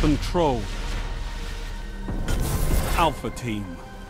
Control. Alpha Team.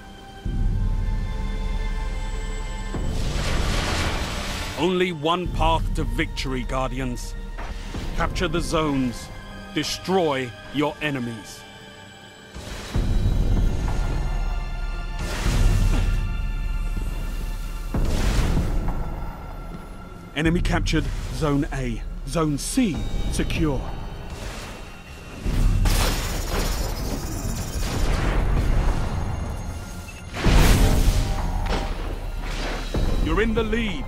Only one path to victory, Guardians. Capture the zones. Destroy your enemies. Enemy captured Zone A. Zone C secure. You're in the lead.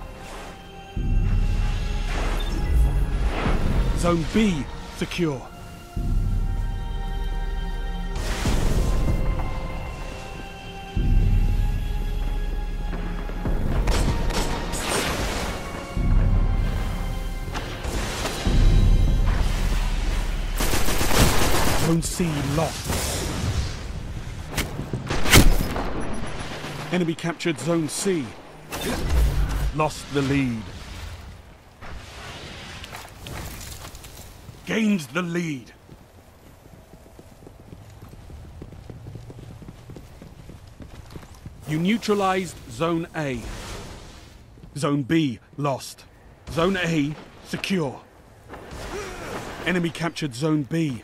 Zone B secure. Zone C lost. Enemy captured Zone C. Lost the lead. Gained the lead. You neutralized Zone A. Zone B lost. Zone A secure. Enemy captured Zone B.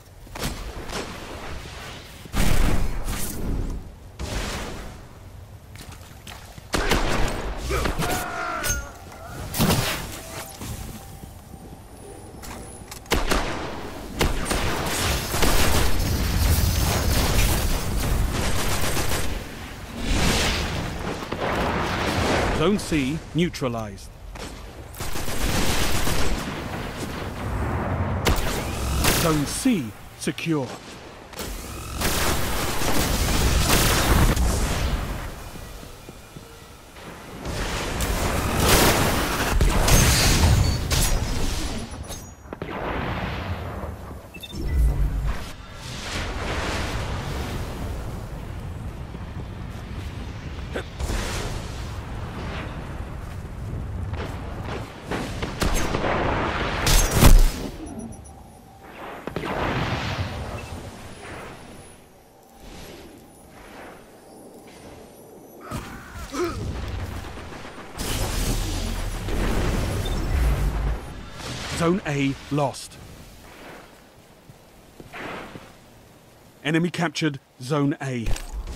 Zone C neutralized. Zone C secure. Zone A lost. Enemy captured Zone A.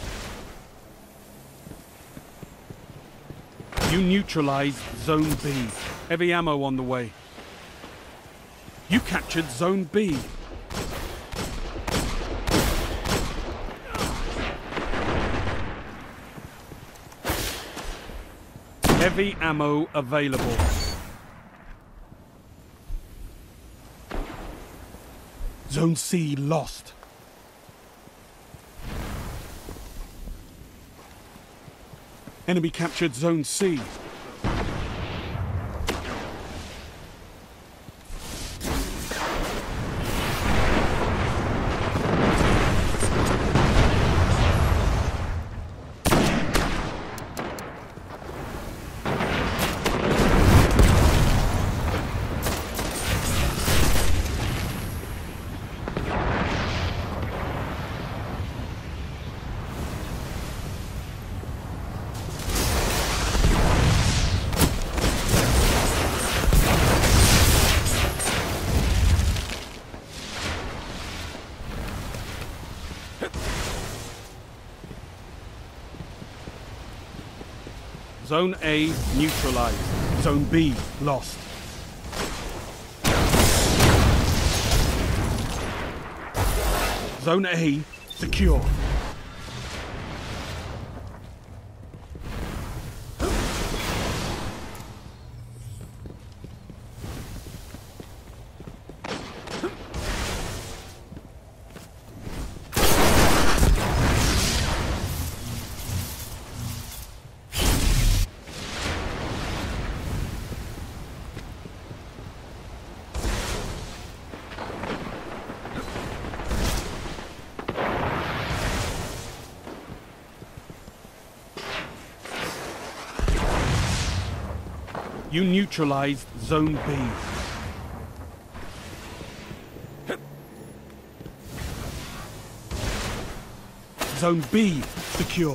You neutralized Zone B. Heavy ammo on the way. You captured Zone B. Heavy ammo available. Zone C lost. Enemy captured Zone C. Zone A neutralized. Zone B lost. Zone A secure. You neutralized Zone B. Zone B secure.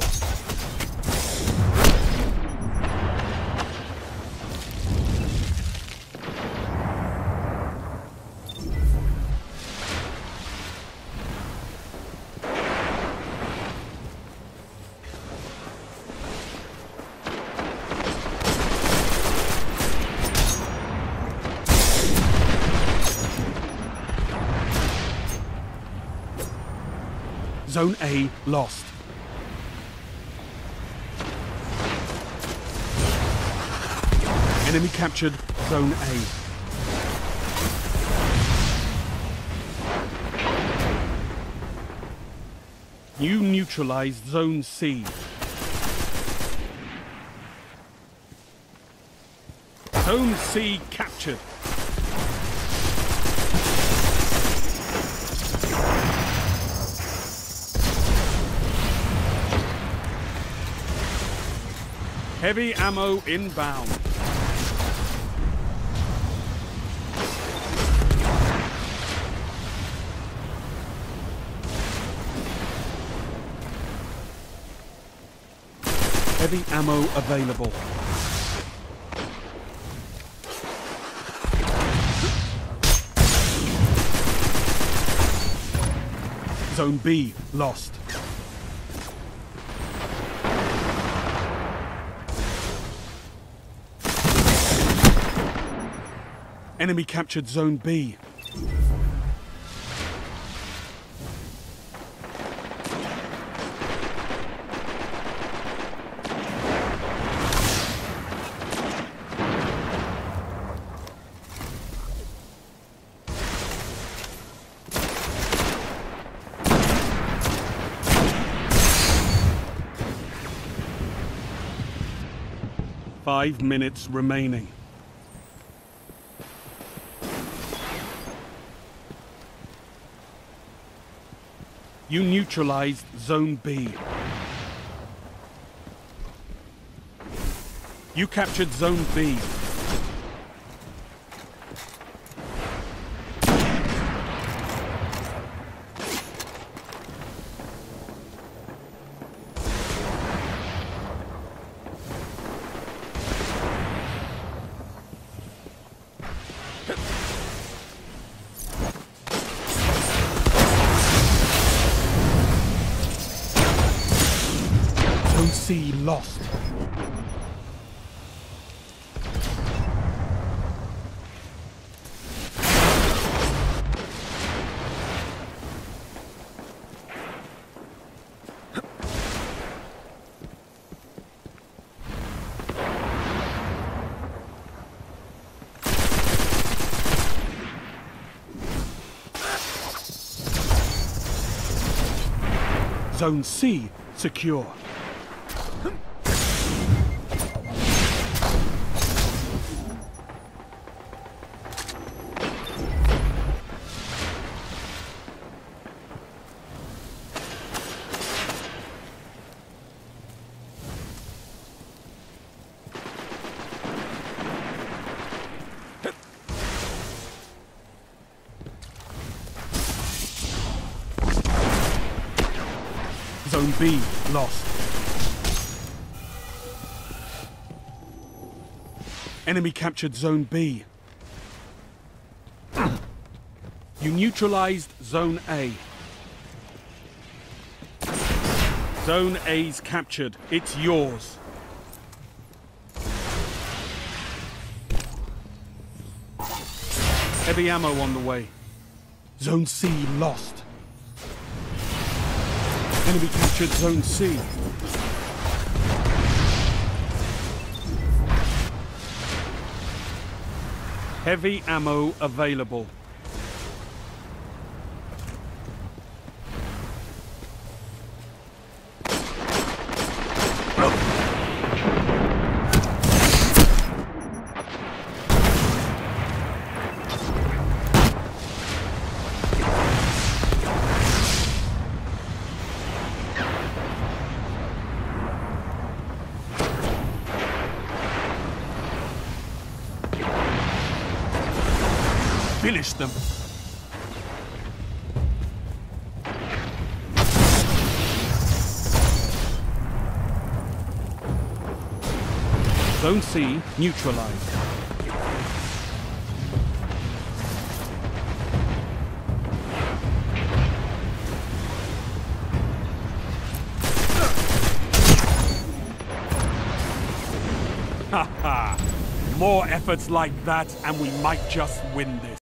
Zone A lost. Enemy captured Zone A. You neutralized Zone C. Zone C captured. Heavy ammo inbound. Heavy ammo available. Zone B lost. Enemy captured Zone B. Five minutes remaining. You neutralized Zone B. You captured Zone B. Zone C lost. Zone C secure. Zone B lost. Enemy captured Zone B. You neutralized Zone A. Zone A's captured. It's yours. Heavy ammo on the way. Zone C lost. Enemy captured Zone C. Heavy ammo available. Finish them. Zone C neutralized. Ha ha! More efforts like that and we might just win this.